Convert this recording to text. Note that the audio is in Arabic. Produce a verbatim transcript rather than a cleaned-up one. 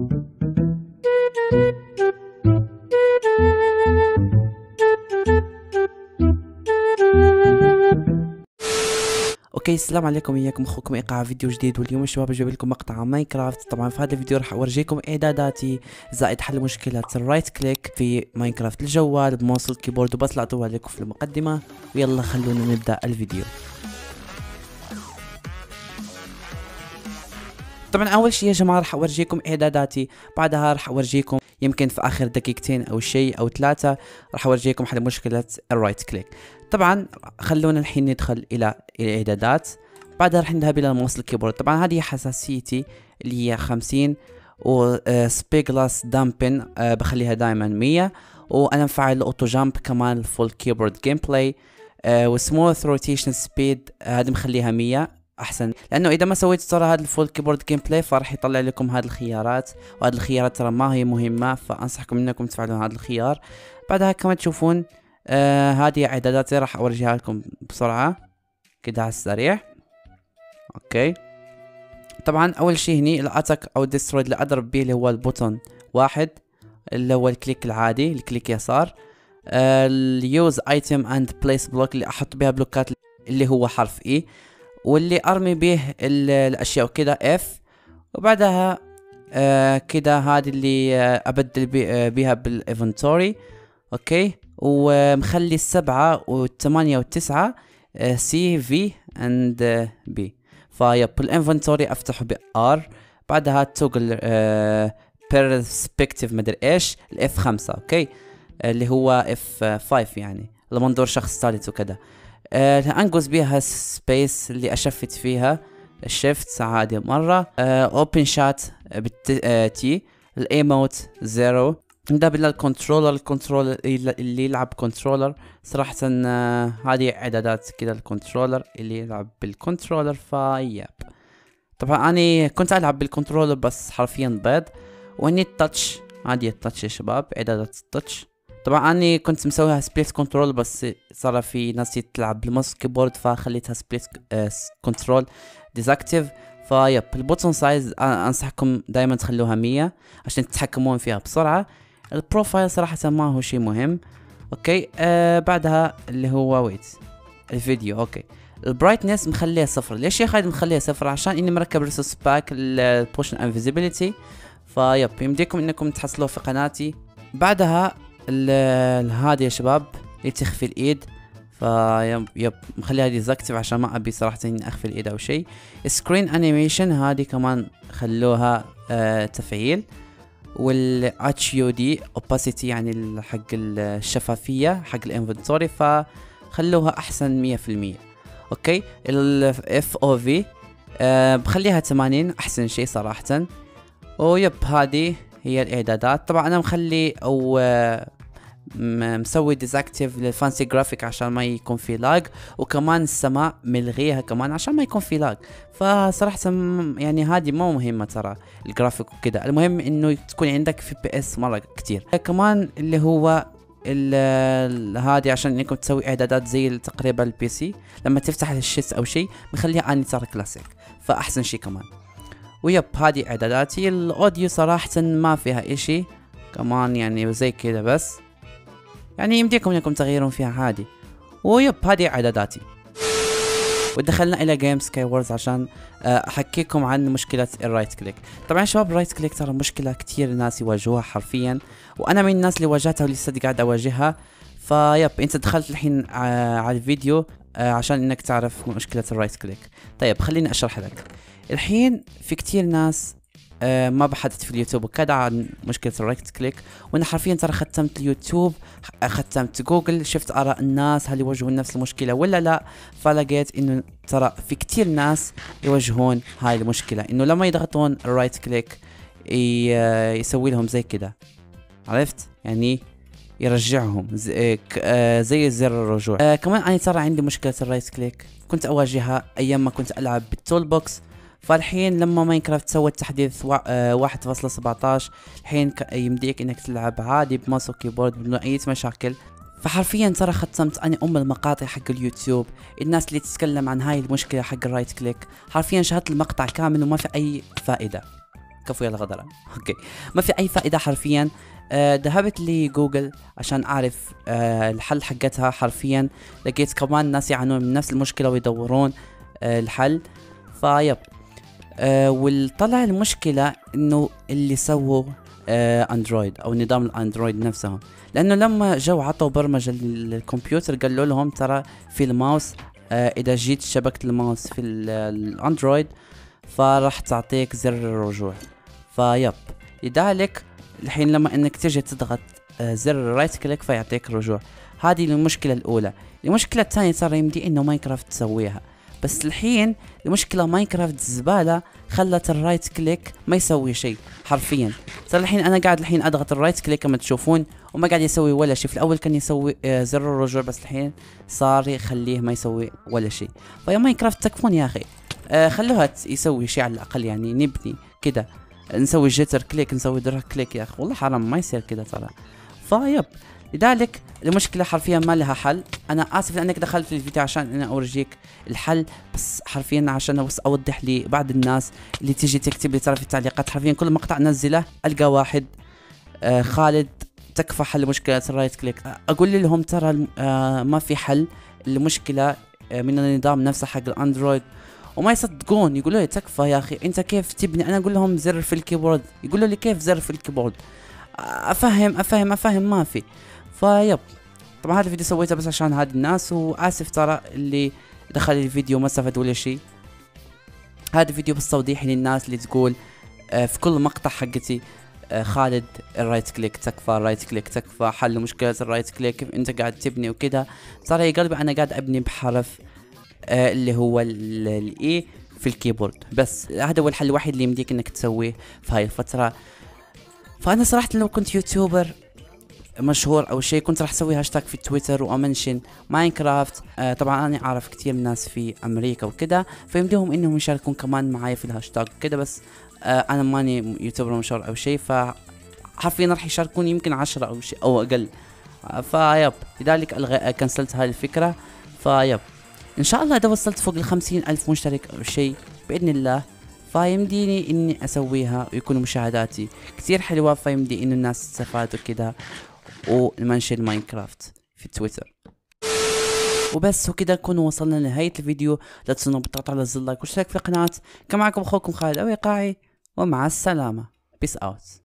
اوكي، السلام عليكم، وياكم اخوكم ايقاع فيديو جديد. واليوم الشباب جايب لكم مقطع عن ماينكرافت. طبعا في هذا الفيديو راح اورجيكم اعداداتي زائد حل مشكله الرايت كليك في ماينكرافت الجوال بماوس الكيبورد، وبس لا اطول عليكم في المقدمه، ويلا خلونا نبدا الفيديو. طبعا اول شيء يا جماعه راح اورجيكم اعداداتي، بعدها راح اورجيكم يمكن في اخر دقيقتين او شيء او ثلاثه راح اورجيكم حل مشكله الرايت كليك. طبعا خلونا الحين ندخل الى الاعدادات، بعدها راح نذهب الى ماوس الكيبورد. طبعا هذه حساسيتي اللي هي خمسين، و سبيجلاس دامبن بخليها دائما مية، وانا مفعل الاوتو جامب كمان الفول كيبورد جيم بلاي، وسموث روتيشن سبيد هذه مخليها مية احسن، لانه اذا ما سويت ترى هذا الفول كيبورد جيم بلاي فراح يطلع لكم هذه الخيارات، وهذه الخيارات ترى ما هي مهمه، فانصحكم انكم تفعلون هذا الخيار. بعدها كمان تشوفون آه هذه اعداداتي راح اورجيها لكم بسرعه كده على السريع. اوكي، طبعا اول شيء هني الاتاك او ديسترويد اللي اضرب به اللي هو البوتون واحد اللي هو الكليك العادي، الكليك يسار. اليوز ايتم اند بليس بلوك اللي احط بها بلوكات اللي هو حرف اي، واللي ارمي به الاشياء كده اف، وبعدها آه كده هذه اللي آه ابدل بها بالانفنتوري. اوكي، ومخلي السبعة والثمانية والتسعة آه سي في اند بي، فيب الانفنتوري افتحه بار، بعدها توجل آه بيرسبكتيف مدري ايش الاف خمسة. اوكي، اللي هو اف خمسة يعني لمنظور شخص ثالث وكذا. آه انقز بيها سبيس اللي اشفت فيها الشيفت عادي مره. اوبن شات بالتي، الايموت زيرو. ده بالله الكنترولر، الكنترولر اللي يلعب كنترولر صراحه آه هذه اعدادات كده الكنترولر اللي يلعب بالكنترولر فياب. طبعا انا كنت العب بالكنترولر بس حرفيا بيض. واني التاتش، هذه التاتش يا شباب، اعدادات التاتش. طبعا اني كنت مسويها سبليت كنترول بس صار في ناس تلعب بالماوس كيبورد فخليتها سبليت كنترول ديزاكتيف. فيب البوتون سايز انصحكم دائما تخلوها مية عشان تتحكمون فيها بسرعه. البروفايل صراحه ما هو شيء مهم. اوكي، آه بعدها اللي هو ويت الفيديو. اوكي، البرايتنس مخليها صفر. ليش يا خالد مخليها صفر؟ عشان اني مركب ريسورس باك البوشن انفيزيبيليتي، فيب يمديكم انكم تحصلوه في قناتي. بعدها هذه يا شباب اللي تخفي الايد، فيب يب مخليها ديزاكتيف عشان ما ابي صراحه اني اخفي الايد او شيء. سكرين انيميشن هذه كمان خلوها آه تفعيل. والاتش يو دي اوباسيتي يعني حق الشفافيه حق الانفنتوري فخلوها احسن مية في المية. اوكي، الاف او في آه بخليها ثمانين احسن شيء صراحه. ويب هذه هي الاعدادات. طبعا انا مخلي او مسوي ديزاكتيف للفانسي جرافيك عشان ما يكون في لاج، وكمان السماء ملغيها كمان عشان ما يكون في لاج. فصراحة يعني هذه مو مهمة ترى الجرافيك وكذا، المهم انه تكون عندك في بي اس مرة كتير. كمان اللي هو هذه عشان انكم تسوي اعدادات زي تقريبا البي سي لما تفتح الشيت او شيء بخليها اني ترى كلاسيك فاحسن شيء كمان. ويب هذه اعداداتي. الاوديو صراحة ما فيها اشي كمان يعني زي كذا، بس يعني يمديكم انكم تغيرون فيها عادي. ويب هذه اعداداتي. ودخلنا الى جيم سكاي وورز عشان احكيكم عن مشكلة الرايت كليك. طبعا شباب الرايت كليك ترى مشكلة كتير ناس يواجهوها حرفيا، وانا من الناس اللي واجهتها ولسه قاعد اواجهها. فيب انت دخلت الحين على الفيديو عشان انك تعرف مشكلة الرايت كليك. طيب خليني اشرح لك. الحين في كتير ناس آه ما بحثت في اليوتيوب وكذا عن مشكلة الرايت كليك، وانا حرفيا ترى ختمت اليوتيوب، ختمت جوجل، شفت اراء الناس هل يواجهون نفس المشكلة ولا لا، فلقيت انه ترى في كتير ناس يواجهون هاي المشكلة، انه لما يضغطون الرايت كليك يسوي لهم زي كده، عرفت يعني يرجعهم زي, آه زي زر الرجوع. آه كمان انا ترى عندي مشكلة الرايت كليك كنت اواجهها ايام ما كنت العب بالتول بوكس. فالحين لما ماينكرافت سوت تحديث واحد فاصلة سبعتاشر الحين يمديك انك تلعب عادي بماوس وكيبورد بدون اي مشاكل. فحرفيا ترى ختمت انا ام المقاطع حق اليوتيوب الناس اللي تتكلم عن هاي المشكله حق الرايت كليك، حرفيا شاهدت المقطع كامل وما في اي فائده. كفو يلا غدرة. اوكي ما في اي فائدة حرفيا. آه ذهبت لجوجل عشان اعرف آه الحل حقتها، حرفيا لقيت كمان ناس يعانون من نفس المشكلة ويدورون آه الحل. فيب آه والطلع المشكلة انه اللي سووا آه اندرويد او نظام الاندرويد نفسهم، لانه لما جو عطوا برمجة للكمبيوتر قالوا لهم ترى في الماوس آه اذا جيت شبكت الماوس في الاندرويد فراح تعطيك زر الرجوع. فيب لذلك الحين لما انك تجي تضغط آه زر رايت كليك فيعطيك رجوع. هذه المشكلة الاولى. المشكلة الثانية ترى يمدي انه ماينكرافت تسويها، بس الحين المشكلة ماينكرافت زبالة خلت الرايت كليك ما يسوي شيء حرفيا. صار الحين انا قاعد الحين اضغط الرايت كليك كما تشوفون وما قاعد يسوي ولا شيء. في الاول كان يسوي آه زر الرجوع بس الحين صار يخليه ما يسوي ولا شيء. فيا ماينكرافت تكفون يا اخي، آه خلوها يسوي شيء على الاقل، يعني نبني كده نسوي جيتر كليك نسوي درا كليك يا اخي، والله حرام ما يصير كده ترى. فيب لذلك المشكلة حرفيا ما لها حل. انا اسف لانك دخلت في الفيديو عشان انا اورجيك الحل، بس حرفيا عشان بس اوضح لي بعض الناس اللي تيجي تكتب لي ترى في التعليقات، حرفيا كل مقطع انزله القى واحد آه خالد تكفى حل مشكلة الرايت كليك. اقول لهم ترى آه ما في حل، المشكلة آه من النظام نفسه حق الاندرويد، وما يصدقون يقولوا لي تكفى يا اخي انت كيف تبني. انا اقول لهم زر في الكيبورد، يقولوا لي كيف زر في الكيبورد. افهم افهم افهم ما في. فيب طبعا هذا الفيديو سويته بس عشان هذه الناس، واسف ترى اللي دخل الفيديو ما استفاد ولا شيء. هذا الفيديو بس توضيح للناس اللي تقول آه في كل مقطع حقتي آه خالد الرايت كليك تكفى، الرايت كليك تكفى، حل مشكلة الرايت كليك كيف انت قاعد تبني وكذا. ترى يا قلبي انا قاعد ابني بحرف آه اللي هو الاي في الكيبورد بس. هذا هو الحل الوحيد اللي يمديك انك تسويه في هاي الفترة. فانا صراحة لو كنت يوتيوبر مشهور او شيء كنت راح اسوي هاشتاج في تويتر وامنشن ماينكرافت. آه طبعا انا اعرف كثير من ناس في امريكا وكذا فيمديهم انهم يشاركون كمان معايا في الهاشتاج وكذا، بس آه انا ماني يوتيوبر مشهور او شيء، فحرفيا راح يشاركون يمكن عشرة او شيء او اقل. آه فيب لذلك الغي كنسلت هاي الفكرة. فيب ان شاء الله اذا وصلت فوق الخمسين الف مشترك او شيء باذن الله فيمديني اني اسويها ويكون مشاهداتي كثير حلوة، فيمدي انه الناس تستفاد وكذا ونمنشن ماينكرافت في تويتر. وبس وكذا نكون وصلنا لنهاية الفيديو. لا تنسوا بالضغط على زر لايك واشتراك في القناة. كان معكم اخوكم خالد الوقاعي ومع السلامة. بيس اوت.